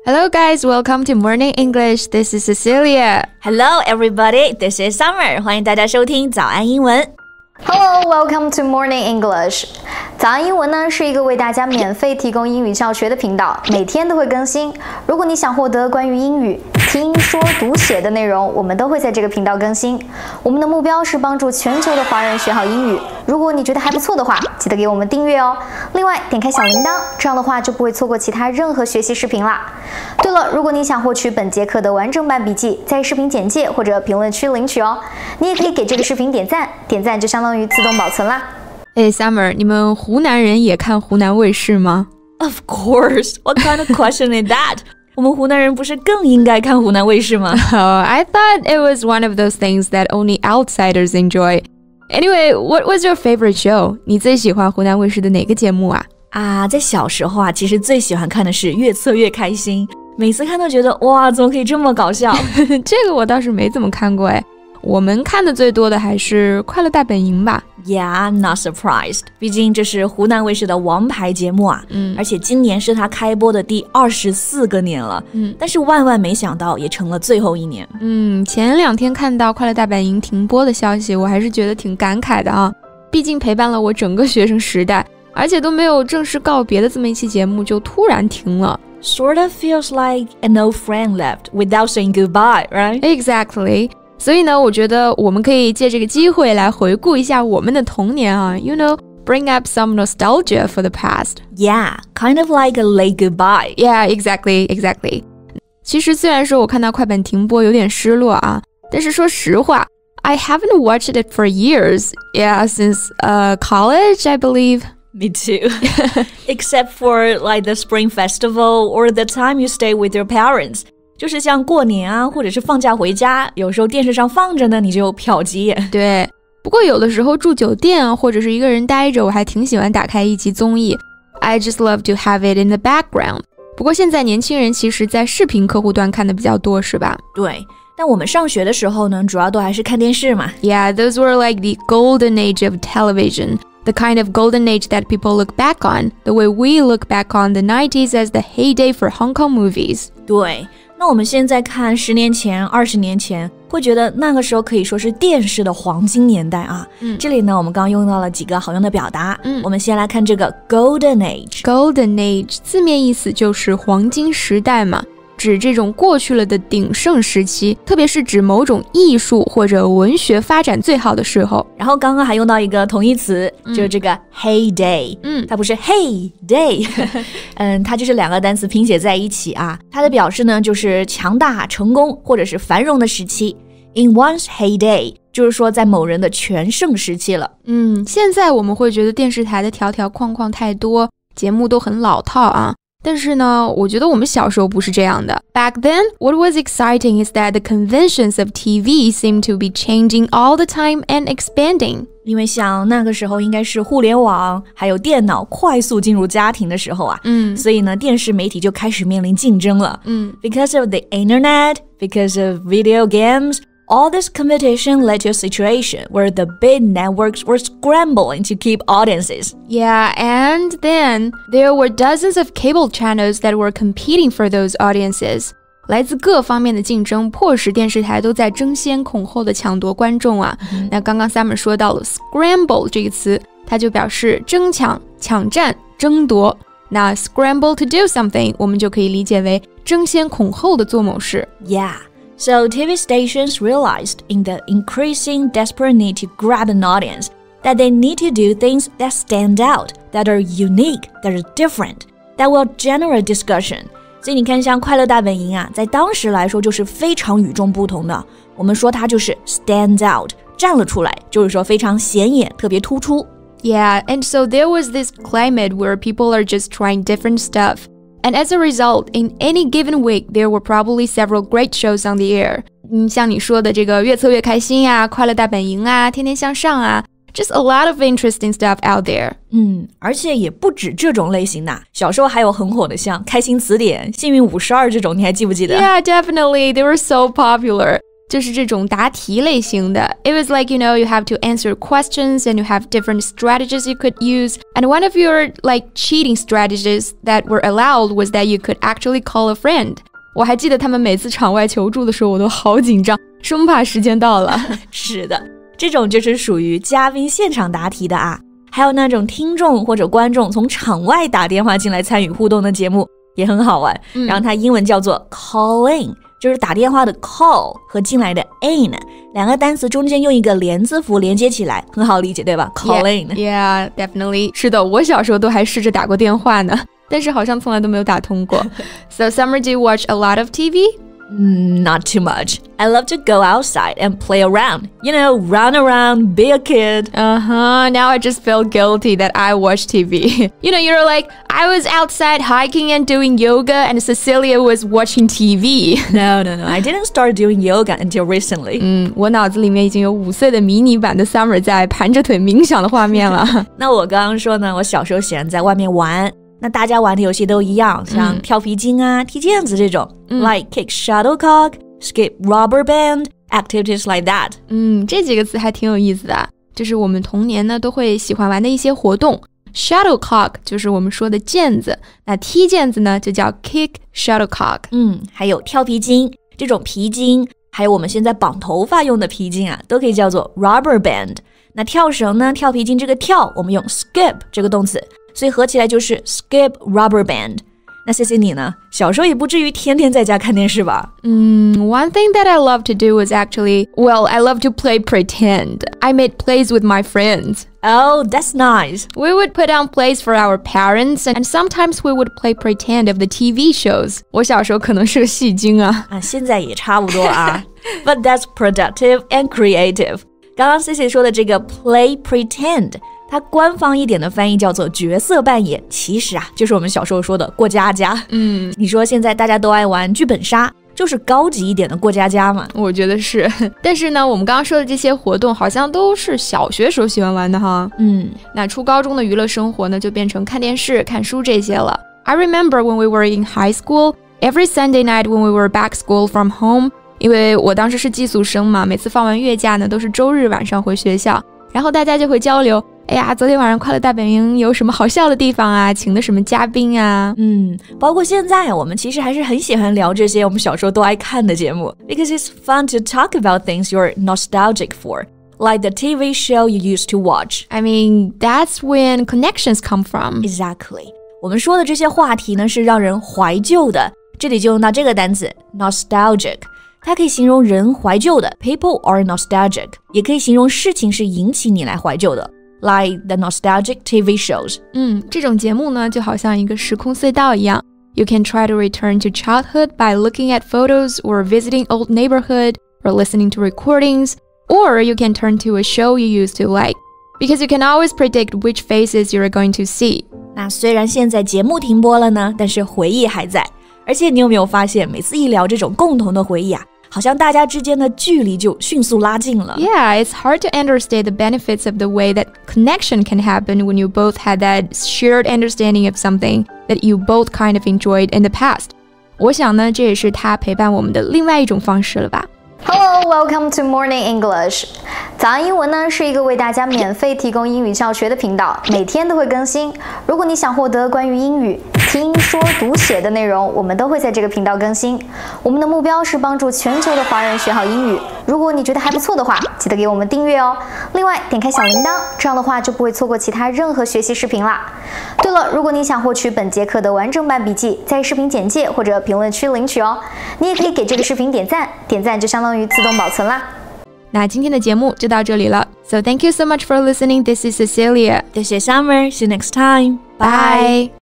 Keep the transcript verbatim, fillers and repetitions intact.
Hello guys, welcome to Morning English. This is Cecilia. Hello everybody, this is Summer. 欢迎大家收听早安英文。 Hello, welcome to Morning English. 早安英文呢是一个为大家免费提供英语教学的频道，每天都会更新。如果你想获得关于英语听说读写的内容，我们都会在这个频道更新。我们的目标是帮助全球的华人学好英语。如果你觉得还不错的话，记得给我们订阅哦。另外，点开小铃铛，这样的话就不会错过其他任何学习视频啦。对了，如果你想获取本节课的完整版笔记，在视频简介或者评论区领取哦。你也可以给这个视频点赞，点赞就相当于自动保存啦。 Hey Summer, 你们湖南人也看湖南卫视吗？ Of course, what kind of question is that? 我们湖南人不是更应该看湖南卫视吗？ Oh, I thought it was one of those things that only outsiders enjoy. Anyway, what was your favorite show? 你最喜欢湖南卫视的哪个节目啊？ 啊，在小时候啊，其实最喜欢看的是越策越开心，每次看都觉得哇，怎么可以这么搞笑？ 这个我倒是没怎么看过哎。我们看的最多的还是快乐大本营吧。 Yeah, I'm not surprised. 毕竟这是湖南卫视的王牌节目啊，嗯，而且今年是它开播的第二十四个年了，嗯，但是万万没想到也成了最后一年。 嗯，前两天看到快乐大本营停播的消息，我还是觉得挺感慨的啊，毕竟陪伴了我整个学生时代，而且都没有正式告别的这么一期节目就突然停了。 Sort of feels like an old friend left without saying goodbye, right? Exactly. 所以呢，我觉得我们可以借这个机会来回顾一下我们的童年啊 You know, bring up some nostalgia for the past. Yeah, kind of like a late goodbye. Yeah, exactly, exactly. 其实虽然说我看到快本停播有点失落啊，但是说实话 I haven't watched it for years. Yeah, since uh, college, I believe. Me too. Except for like the Spring Festival or the time you stay with your parents.就是像过年啊，或者是放假回家，有时候电视上放着呢，你就瞟几眼。 对，不过有的时候住酒店啊，或者是一个人待着，我还挺喜欢打开一集综艺。I just love to have it in the background. 不过现在年轻人其实在视频客户端看的比较多，是吧？ 对，但我们上学的时候呢，主要都还是看电视嘛。 Yeah, those were like the golden age of television. The kind of golden age that people look back on, the way we look back on the nineties as the heyday for Hong Kong movies. 对，那我们现在看十年前、二十年前，会觉得那个时候可以说是电视的黄金年代啊。嗯，这里呢，我们刚刚用到了几个好用的表达。嗯，我们先来看这个 golden age。 Golden age 字面意思就是黄金时代嘛。指这种过去了的鼎盛时期，特别是指某种艺术或者文学发展最好的时候。 然后刚刚还用到一个同义词，嗯，就是这个 heyday，嗯，它不是 hey day， 嗯，它就是两个单词拼写在一起啊。它的表示呢，就是强大、成功或者是繁荣的时期。In one's heyday， 就是说在某人的全盛时期了。 嗯，现在我们会觉得电视台的条条框框太多，节目都很老套啊。但是呢，我觉得我们小时候不是这样的。Back then, what was exciting is that the conventions of T V seemed to be changing all the time and expanding. 因为像那个时候应该是互联网还有电脑快速进入家庭的时候啊，嗯，所以呢，电视媒体就开始面临竞争了。嗯 ，Because of the internet, because of video games.All this competition led to a situation where the big networks were scrambling to keep audiences. Yeah, and then there were dozens of cable channels that were competing for those audiences. 来自各方面的竞争，迫使电视台都在争先恐后的抢夺观众啊。嗯、那刚刚 Summer 说到了 scramble 这个词，它就表示争抢、抢占、争夺。那 scramble to do something， 我们就可以理解为争先恐后的做某事。 Yeah.So T V stations realized in the increasing desperate need to grab an audience that they need to do things that stand out, that are unique, that are different, that will generate discussion. 所以你看像快乐大本营啊，在当时来说就是非常与众不同的。我们说它就是 stand out, 站了出来，就是说非常显眼，特别突出。 Yeah, and so there was this climate where people are just trying different stuff.And as a result, in any given week, there were probably several great shows on the air. 嗯，像你说的这个越策越开心啊，快乐大本营啊，天天向上啊 ，just a lot of interesting stuff out there. 嗯，而且也不止这种类型的，小时候还有很火的像开心词典、幸运五十二这种，你还记不记得？ Yeah, definitely. They were so popular. 就是这种答题类型的。It was like, you know, you have to answer questions and you have different strategies you could use. And one of your like cheating strategies that were allowed was that you could actually call a friend. 我还记得他们每次场外求助的时候，我都好紧张，生怕时间到了。 是的，这种就是属于嘉宾现场答题的啊。还有那种听众或者观众从场外打电话进来参与互动的节目，也很好玩。嗯、然后它英文叫做 call in。就是打电话的 call 和进来的 in 两个单词中间用一个连字符连接起来，很好理解对吧？ Call in Yeah, definitely 是的，我小时候都还试着打过电话呢，但是好像从来都没有打通过。So Summer, do you watch a lot of T V?Mm, not too much. I love to go outside and play around. You know, run around, be a kid. Uh-huh. Now I just feel guilty that I watch T V. You know, you're like, I was outside hiking and doing yoga and Cecilia was watching T V. No, no, no. I didn't start doing yoga until recently. 嗯，我脑子里面已经有五岁的迷你版的 Summer 在盘着腿冥想的画面了。 那我刚刚说呢，我小时候喜欢在外面玩。那大家玩的游戏都一样，像跳皮筋啊、嗯、踢毽子这种、嗯、like kick shuttlecock, skip rubber band, activities like that. 嗯，这几个词还挺有意思的，就是我们童年呢都会喜欢玩的一些活动。Shuttlecock 就是我们说的毽子，那踢毽子呢就叫 kick shuttlecock。 嗯，还有跳皮筋，这种皮筋，还有我们现在绑头发用的皮筋啊，都可以叫做 rubber band。那跳绳呢，跳皮筋这个跳，我们用 skip 这个动词。所以合起来就是 skip rubber band。那 C C 你呢？小时候也不至于天天在家看电视吧？ 嗯 One thing that I love to do is actually, well, I love to play pretend. I made plays with my friends. Oh, that's nice. We would put on plays for our parents, and sometimes we would play pretend of the T V shows. 我小时候可能是个戏精啊。 啊，现在也差不多啊。But that's productive and creative. 刚刚 C C 说的这个 play pretend。它官方一点的翻译叫做角色扮演，其实啊，就是我们小时候说的过家家。 嗯， 你说现在大家都爱玩剧本杀，就是高级一点的过家家嘛？ 我觉得是。但是呢，我们刚刚说的这些活动好像都是小学时候喜欢玩的哈。 嗯， 那初高中的娱乐生活呢，就变成看电视、看书这些了。I remember when we were in high school, every Sunday night when we were back school from home, 因为我当时是寄宿生嘛，每次放完月假呢，都是周日晚上回学校，然后大家就会交流。哎呀，昨天晚上快乐大本营有什么好笑的地方啊？请的什么嘉宾啊？ 嗯，包括现在我们其实还是很喜欢聊这些我们小时候都爱看的节目 ，because it's fun to talk about things you're nostalgic for, like the T V show you used to watch. I mean, that's when connections come from. Exactly. 我们说的这些话题呢，是让人怀旧的，这里就用到这个单词 nostalgic。它可以形容人怀旧的 ，people are nostalgic， 也可以形容事情是引起你来怀旧的。Like the nostalgic T V shows. 嗯，这种节目呢，就好像一个时空隧道一样。You can try to return to childhood by looking at photos or visiting old neighborhood or listening to recordings, or you can turn to a show you used to like, because you can always predict which faces you're going to see. 那虽然现在节目停播了呢，但是回忆还在。而且你有没有发现，每次一聊这种共同的回忆啊，好像大家之间的距离就迅速拉近了。 Yeah, it's hard to understand the benefits of the way that connection can happen when you both had that shared understanding of something that you both kind of enjoyed in the past. 我想呢，这也是它陪伴我们的另外一种方式了吧。 Hello, welcome to Morning English. 早安英文呢是一个为大家免费提供英语教学的频道，每天都会更新。如果你想获得关于英语听说读写的内容，我们都会在这个频道更新。我们的目标是帮助全球的华人学好英语。如果你觉得还不错的话，记得给我们订阅哦。另外，点开小铃铛，这样的话就不会错过其他任何学习视频啦。对了，如果你想获取本节课的完整版笔记，在视频简介或者评论区领取哦。你也可以给这个视频点赞，点赞就相当于自动保存啦。 那今天的节目就到这里了。So thank you so much for listening. This is Cecilia. This is Summer. See you next time. Bye. Bye.